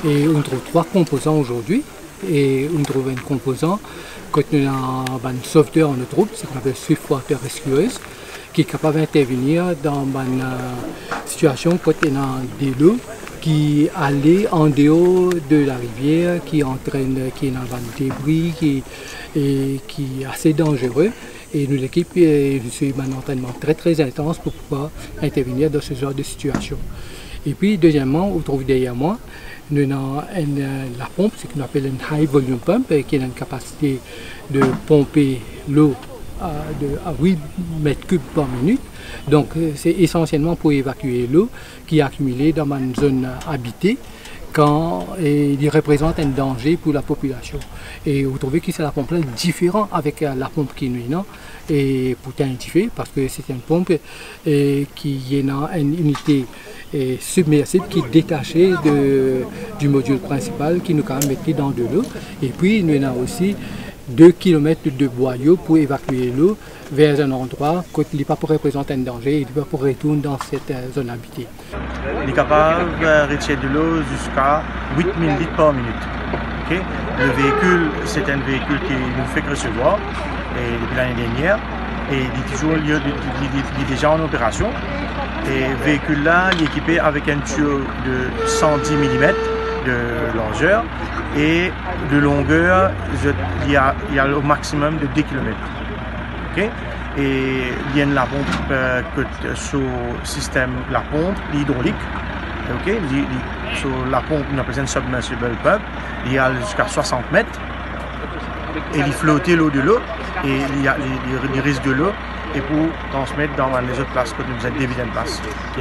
Et on trouve trois composants aujourd'hui. Et on trouve un composant quand on a un sauveteur en troupe, c'est qu'on appelle Swiftwater Rescuers, qui est capable d'intervenir dans une situation quand on a des lots qui allaient en dehors de la rivière, qui entraîne, qui est dans un débris, qui est assez dangereux. Et nous, l'équipe, c'est un entraînement très intense pour pouvoir intervenir dans ce genre de situation. Et puis, deuxièmement, vous trouvez derrière moi, nous avons la pompe, ce qu'on appelle une high volume pump, qui a une capacité de pomper l'eau à 8 mètres cubes par minute. Donc, c'est essentiellement pour évacuer l'eau qui est accumulée dans une zone habitée quand il représente un danger pour la population. Et vous trouvez que c'est la pompe-là différente avec la pompe qui nous a et pour identifier parce que c'est une pompe qui est une unité submersible qui est détachée du module principal qui nous permet de mettre dans de l'eau. Et puis nous avons aussi 2 km de boyaux pour évacuer l'eau vers un endroit où il n'est pas pour représenter un danger, il n'est pas pour retourner dans cette zone habitée. Il est capable de retirer de l'eau jusqu'à 8000 litres par minute. Okay? Le véhicule, c'est un véhicule qui nous fait recevoir depuis l'année dernière et il est déjà en opération. Et le véhicule là, il est équipé avec un tuyau de 110 mm de largeur et de longueur, il y a au maximum de 10 km. Okay? Et il y a la pompe sur le système, la pompe hydraulique. Okay? Sur la pompe, on appelle ça une submersible pump. Il y a jusqu'à 60 mètres. Et il flotte l'eau de l'eau et il risque de l'eau et pour transmettre dans les autres places que nous avons des places qui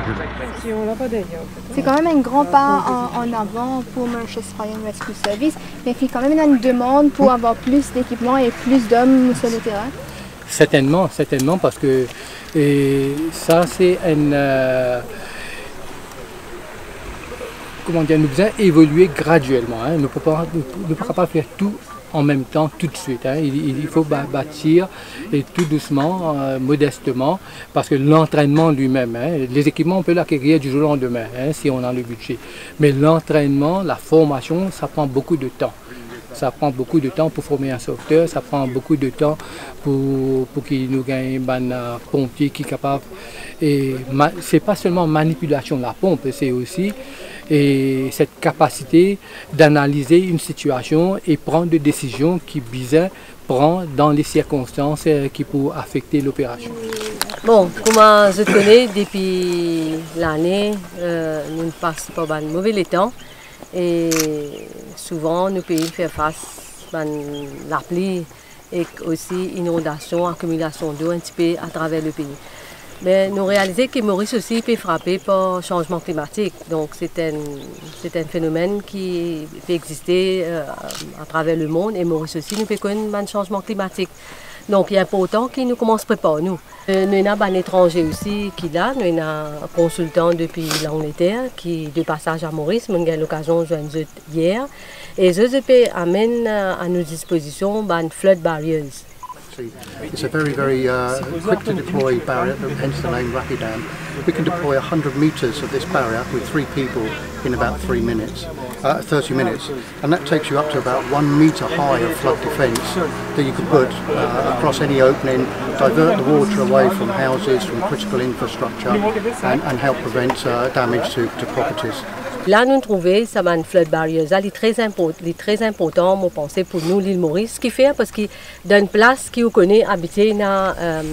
n'a. C'est quand même un grand pas en avant pour Mauritius Fire and Rescue Service, mais il y a quand même une demande pour avoir plus d'équipements et plus d'hommes sur le terrain. Certainement, parce que ça c'est comment dire, nous devons évoluer graduellement. Hein. Nous ne pourrons pas faire tout en même temps, tout de suite. Hein. Il faut bâtir et tout doucement, modestement, parce que l'entraînement lui-même, hein, les équipements on peut l'acquérir du jour au lendemain, hein, si on a le budget. Mais l'entraînement, la formation, ça prend beaucoup de temps. Ça prend beaucoup de temps pour former un sauveteur, ça prend beaucoup de temps pour qu'il nous gagne un pompier qui est capable. Et c'est pas seulement manipulation de la pompe, c'est aussi cette capacité d'analyser une situation et prendre des décisions qui bien prend dans les circonstances qui peuvent affecter l'opération. Bon, comme je connais depuis l'année, nous passons par un mauvais temps et souvent nous pays faire face à la pluie et aussi inondation, accumulation d'eau un petit peu à travers le pays. Mais nous réalisons que Maurice aussi peut frapper par le changement climatique. Donc c'est un phénomène qui peut exister à travers le monde et Maurice aussi nous peut connaître un changement climatique. Donc il est important que nous commençons à préparer nous. Nous avons un étranger aussi qui est là, nous avons un consultant depuis l'Angleterre qui est de passage à Maurice, nous avons eu l'occasion de joindre hier. Et je peux amener à nos dispositions des flood barriers. It's a very quick to deploy barrier, hence the name Rapidam. We can deploy 100 metres of this barrier with 3 people in about 30 minutes. And that takes you up to about 1 metre high of flood defence that you could put across any opening, divert the water away from houses, from critical infrastructure and help prevent damage to properties. Là, nous trouvons ça une flood barrier. Elle est très important, je pense, pour nous, l'île Maurice. Ce qui fait parce que dans une place qui vous connaît, habiter dans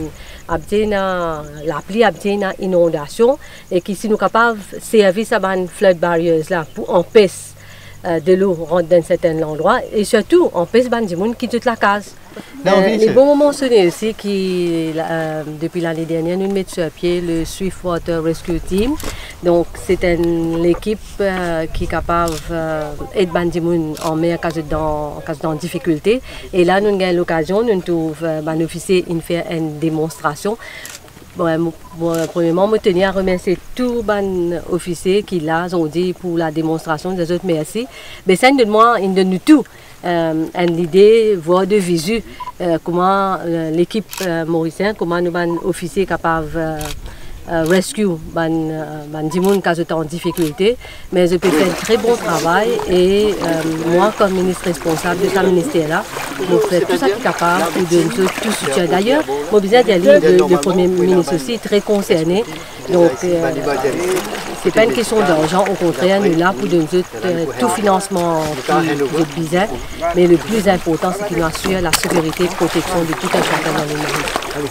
la pluie, habiter dans l'inondation, et qui si nous sommes capables de servir ça une flood barrier là pour empêcher de l'eau rentrer dans certains endroits et surtout empêcher les gens qui quittent la case. Il faut mentionner aussi que depuis l'année dernière, nous mettons sur pied le Swiftwater Rescue Team. Donc c'est l'équipe qui est capable d'aider les gens en mer en cas de difficulté. Et là, nous avons l'occasion de trouver un officier qui fait une démonstration. Premièrement, je tenais à remercier tous les officiers qui ont dit pour la démonstration des autres merci. Mais ça nous donne tout. Une idée, voire de visu, comment l'équipe mauricienne, comment nous sommes officiers capables rescue ban dimoun cas en difficulté, mais je peux faire un très bon travail et moi comme ministre responsable de ce ministère-là, je fais tout ça qui est capable pour donner tout soutien. D'ailleurs, mon besoin d'aller le Premier ministre aussi très concerné, donc c'est pas une question d'argent, au contraire, nous là pour donner tout financement qui est besoin, mais le plus important c'est qu'il nous assure la sécurité et la protection de tout un chacun dans le monde.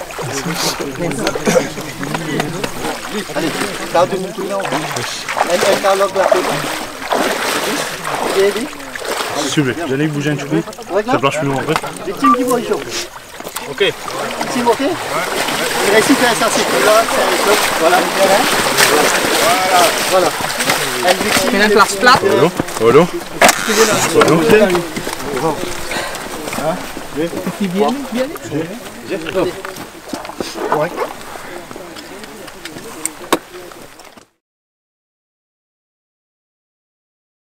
Allez, kau tu mungkin nak. En kalau berapa? Jadi. Super. J'allais bouger un petit peu. Ça marche plus en vrai. Victime qui voit chaud. Ok. Victime ok. Il réussit à ça c'est là, voilà. Voilà. Elle victime. Mais la place plate. Voilà. Qui vient? Ouais.